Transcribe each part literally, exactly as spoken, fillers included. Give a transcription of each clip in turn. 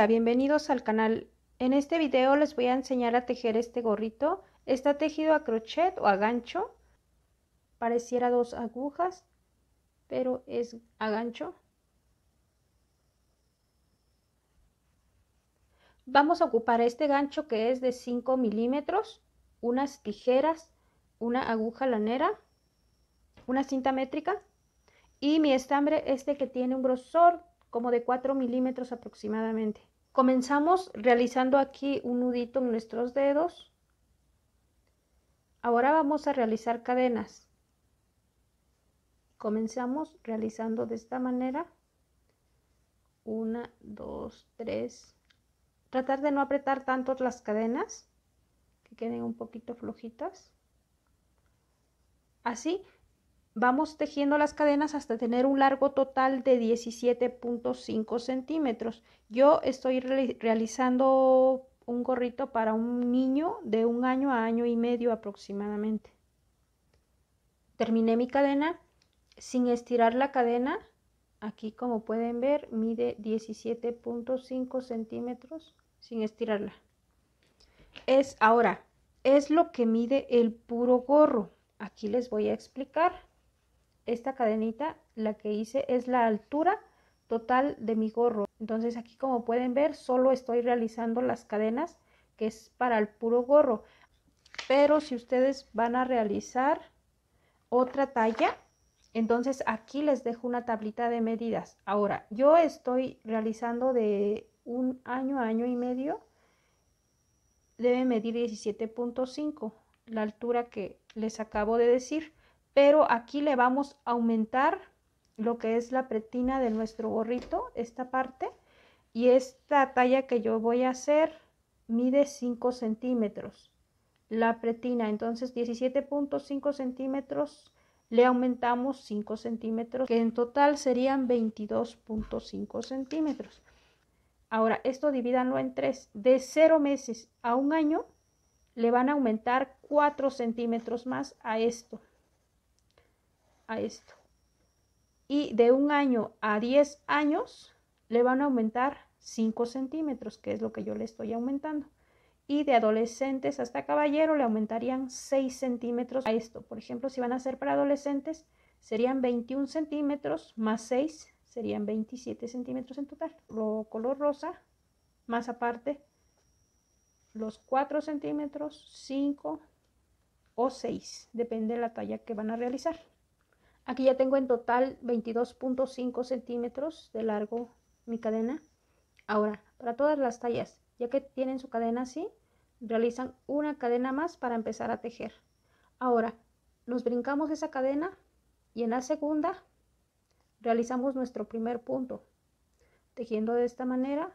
Hola, bienvenidos al canal. En este video les voy a enseñar a tejer este gorrito. Está tejido a crochet o a gancho. Pareciera dos agujas, pero es a gancho. Vamos a ocupar este gancho que es de cinco milímetros, unas tijeras, una aguja lanera, una cinta métrica y mi estambre este que tiene un grosor como de cuatro milímetros aproximadamente. Comenzamos realizando aquí un nudito en nuestros dedos. Ahora vamos a realizar cadenas. Comenzamos realizando de esta manera. Una, dos, tres. Tratar de no apretar tanto las cadenas, que queden un poquito flojitas. Así vamos tejiendo las cadenas hasta tener un largo total de diecisiete punto cinco centímetros. Yo estoy re realizando un gorrito para un niño de un año a año y medio aproximadamente. Terminé mi cadena sin estirar la cadena. Aquí, como pueden ver, mide diecisiete punto cinco centímetros sin estirarla. Es ahora, es lo que mide el puro gorro. Aquí les voy a explicar. Esta cadenita, la que hice, es la altura total de mi gorro. Entonces aquí, como pueden ver, solo estoy realizando las cadenas que es para el puro gorro. Pero si ustedes van a realizar otra talla, entonces aquí les dejo una tablita de medidas. Ahora, yo estoy realizando de un año a año y medio. Debe medir diecisiete punto cinco, la altura que les acabo de decir. Pero aquí le vamos a aumentar lo que es la pretina de nuestro gorrito, esta parte. Y esta talla que yo voy a hacer mide cinco centímetros. La pretina, entonces diecisiete punto cinco centímetros, le aumentamos cinco centímetros, que en total serían veintidós punto cinco centímetros. Ahora, esto divídanlo en tres. De cero meses a un año, le van a aumentar cuatro centímetros más a esto. A esto. Y de un año a diez años, le van a aumentar cinco centímetros, que es lo que yo le estoy aumentando. Y de adolescentes hasta caballero le aumentarían seis centímetros a esto. Por ejemplo, si van a ser para adolescentes, serían veintiún centímetros más seis, serían veintisiete centímetros en total. Lo color rosa, más aparte, los cuatro centímetros, cinco o seis, depende de la talla que van a realizar. Aquí ya tengo en total veintidós punto cinco centímetros de largo mi cadena. Ahora, para todas las tallas, ya que tienen su cadena así, realizan una cadena más para empezar a tejer. Ahora, nos brincamos esa cadena y en la segunda realizamos nuestro primer punto. Tejiendo de esta manera,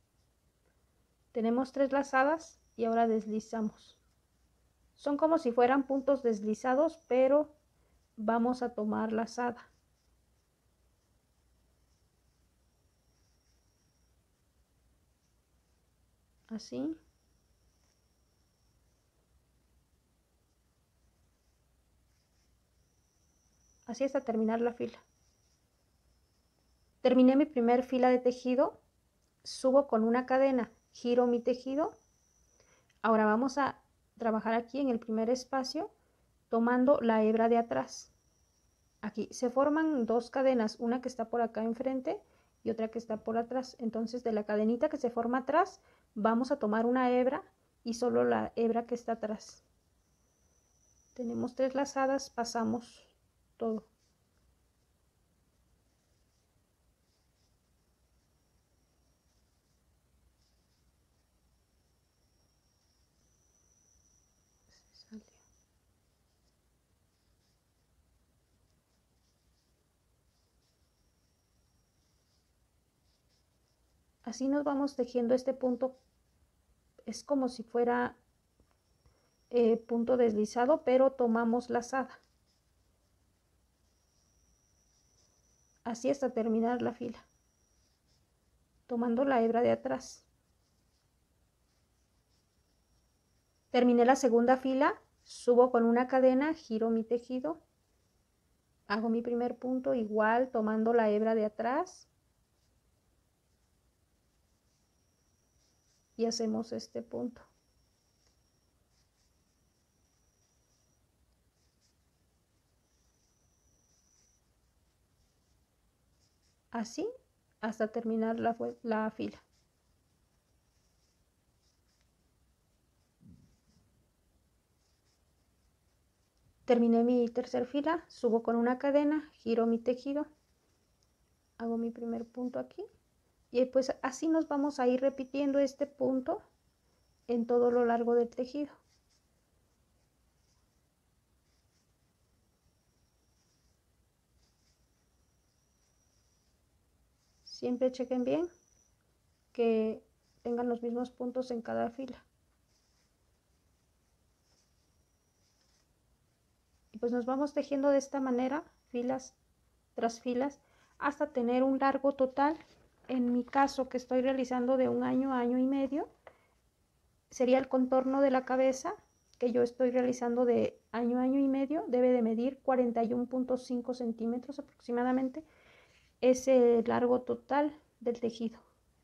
tenemos tres lazadas y ahora deslizamos. Son como si fueran puntos deslizados, pero vamos a tomar lazada. Así. Así hasta terminar la fila. Terminé mi primer fila de tejido, subo con una cadena, giro mi tejido. Ahora vamos a trabajar aquí en el primer espacio tomando la hebra de atrás. Aquí se forman dos cadenas, una que está por acá enfrente y otra que está por atrás. Entonces, de la cadenita que se forma atrás, vamos a tomar una hebra y solo la hebra que está atrás. Tenemos tres lazadas, pasamos todo. Así nos vamos tejiendo este punto. Es como si fuera eh, punto deslizado, pero tomamos lazada. Así hasta terminar la fila, tomando la hebra de atrás. Terminé la segunda fila, subo con una cadena, giro mi tejido, hago mi primer punto igual tomando la hebra de atrás. y hacemos este punto. Así hasta terminar la, la fila. Terminé mi tercer fila, subo con una cadena, giro mi tejido, hago mi primer punto aquí y pues así nos vamos a ir repitiendo este punto en todo lo largo del tejido. Siempre chequen bien que tengan los mismos puntos en cada fila. Y pues nos vamos tejiendo de esta manera, filas tras filas, hasta tener un largo total. En mi caso, que estoy realizando de un año a año y medio, sería el contorno de la cabeza, que yo estoy realizando de año a año y medio, debe de medir cuarenta y uno punto cinco centímetros aproximadamente, es el largo total del tejido.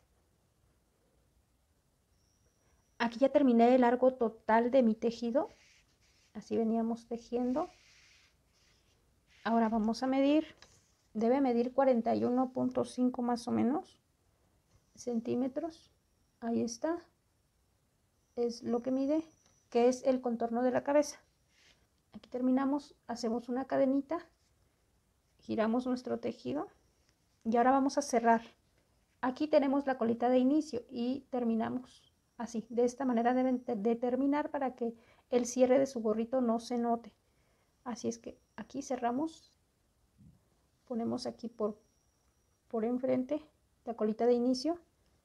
Aquí ya terminé el largo total de mi tejido, así veníamos tejiendo. Ahora vamos a medir, debe medir cuarenta y uno punto cinco más o menos centímetros, ahí está, es lo que mide, que es el contorno de la cabeza. Aquí terminamos, hacemos una cadenita, giramos nuestro tejido y ahora vamos a cerrar. Aquí tenemos la colita de inicio y terminamos así. De esta manera deben de terminar para que el cierre de su gorrito no se note. Así es que aquí cerramos, ponemos aquí por, por enfrente la colita de inicio,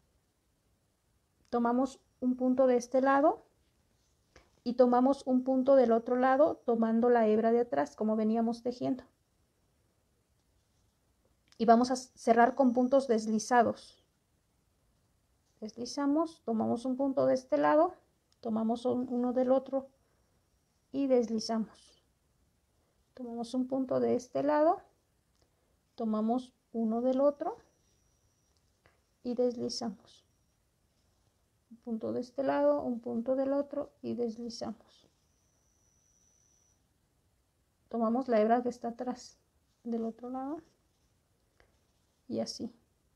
tomamos un punto de este lado y tomamos un punto del otro lado tomando la hebra de atrás como veníamos tejiendo. Y vamos a cerrar con puntos deslizados. Deslizamos, tomamos un punto de este lado, tomamos uno del otro y deslizamos. Tomamos un punto de este lado, tomamos uno del otro y deslizamos. Un punto de este lado, un punto del otro y deslizamos. Tomamos la hebra que está atrás del otro lado y así.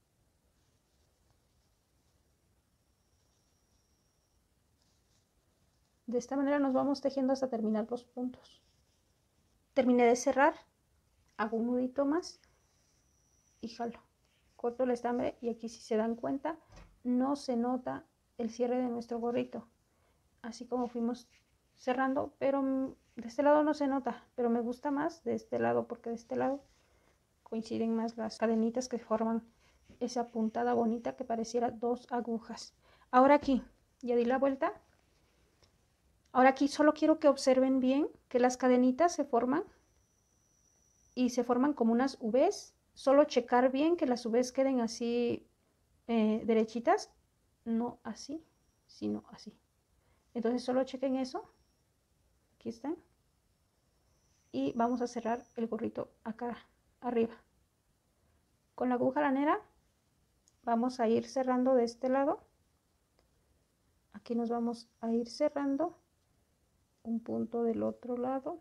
De esta manera nos vamos tejiendo hasta terminar los puntos. Terminé de cerrar, hago un nudito más y jalo. Corto el estambre y aquí, si se dan cuenta, no se nota el cierre de nuestro gorrito. Así como fuimos cerrando, pero de este lado no se nota, pero me gusta más de este lado porque de este lado coinciden más las cadenitas que forman esa puntada bonita que pareciera dos agujas. Ahora aquí, ya di la vuelta. Ahora aquí solo quiero que observen bien que las cadenitas se forman y se forman como unas V's. Solo checar bien que las V's queden así eh, derechitas, no así, sino así. Entonces solo chequen eso. Aquí están. Y vamos a cerrar el gorrito acá arriba. Con la aguja lanera vamos a ir cerrando de este lado. Aquí nos vamos a ir cerrando un punto del otro lado,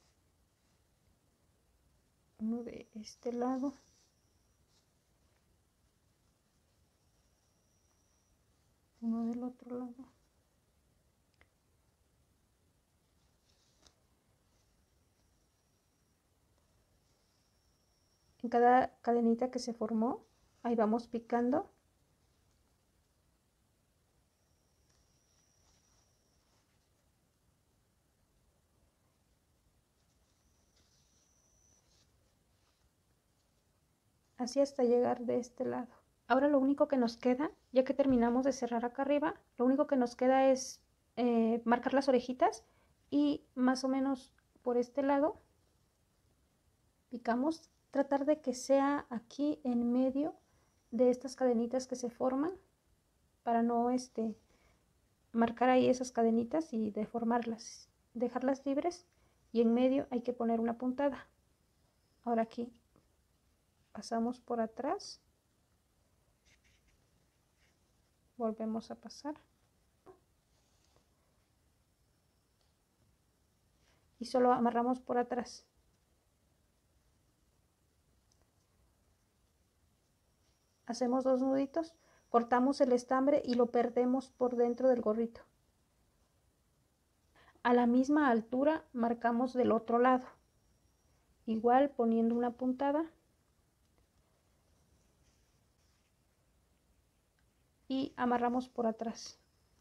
uno de este lado, uno del otro lado. En cada cadenita que se formó, ahí vamos picando. Así hasta llegar de este lado. Ahora lo único que nos queda, ya que terminamos de cerrar acá arriba, lo único que nos queda es eh, marcar las orejitas y más o menos por este lado picamos, tratar de que sea aquí en medio de estas cadenitas que se forman para no este, marcar ahí esas cadenitas y deformarlas, dejarlas libres, y en medio hay que poner una puntada. Ahora aquí pasamos por atrás, volvemos a pasar y solo amarramos por atrás. Hacemos dos nuditos, cortamos el estambre y lo perdemos por dentro del gorrito. A la misma altura marcamos del otro lado, igual poniendo una puntada y amarramos por atrás.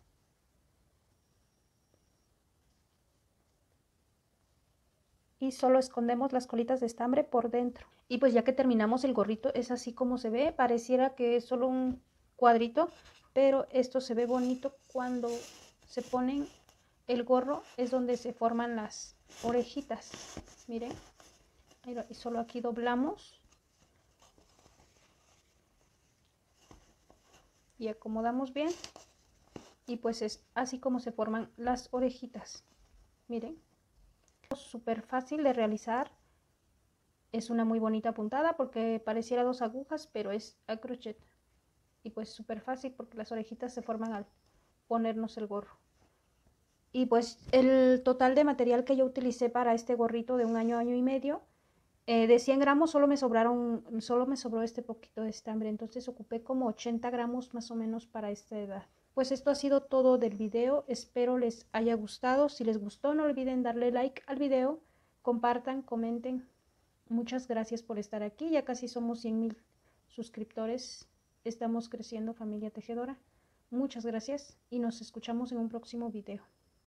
Y solo escondemos las colitas de estambre por dentro. Y pues ya que terminamos el gorrito, es así como se ve. Pareciera que es solo un cuadrito, pero esto se ve bonito cuando se ponen el gorro. Es donde se forman las orejitas. Miren, y solo aquí doblamos y acomodamos bien. Y pues es así como se forman las orejitas. Miren, súper fácil de realizar. Es una muy bonita puntada porque pareciera dos agujas, pero es a crochet. Y pues súper fácil porque las orejitas se forman al ponernos el gorro. Y pues el total de material que yo utilicé para este gorrito de un año, año y medio, eh, de cien gramos solo me sobraron, solo me sobró este poquito de estambre. Entonces ocupé como ochenta gramos más o menos para esta edad. Pues esto ha sido todo del video. Espero les haya gustado. Si les gustó, no olviden darle like al video. Compartan, comenten. Muchas gracias por estar aquí. Ya casi somos cien mil suscriptores. Estamos creciendo, familia tejedora. Muchas gracias y nos escuchamos en un próximo video.